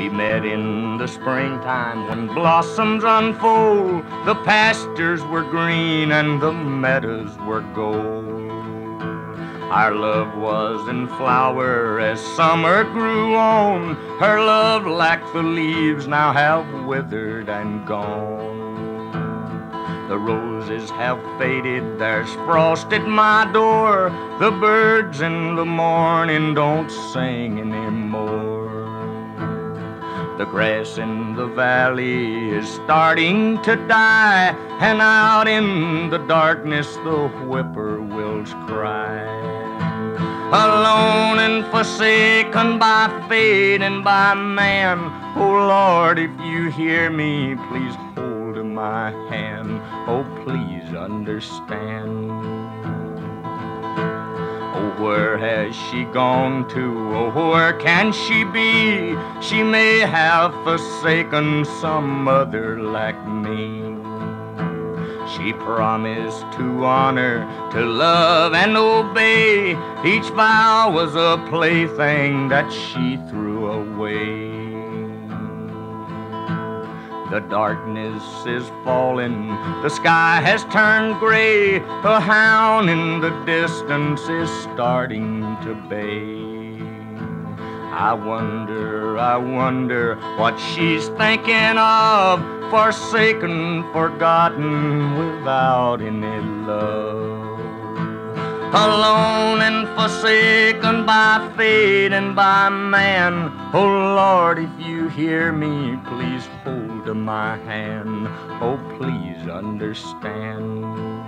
We met in the springtime when blossoms unfold. The pastures were green and the meadows were gold. Our love was in flower as summer grew on. Her love, like the leaves, now have withered and gone. The roses have faded, there's frost at my door. The birds in the morning don't sing anymore. The grass in the valley is starting to die, and out in the darkness the whippoorwills cry. Alone and forsaken by fate and by man, oh Lord, if you hear me, please hold my hand. Oh, please understand. Oh, where has she gone to? Oh, where can she be? She may have forsaken some other like me. She promised to honor, to love and obey. Each vow was a plaything that she threw away. The darkness is falling, the sky has turned gray. A hound in the distance is starting to bay. I wonder what she's thinking of. Forsaken, forgotten, without any love. Alone and forsaken by fate and by man. Oh Lord, if you hear me, please hold my hand. Oh, please understand.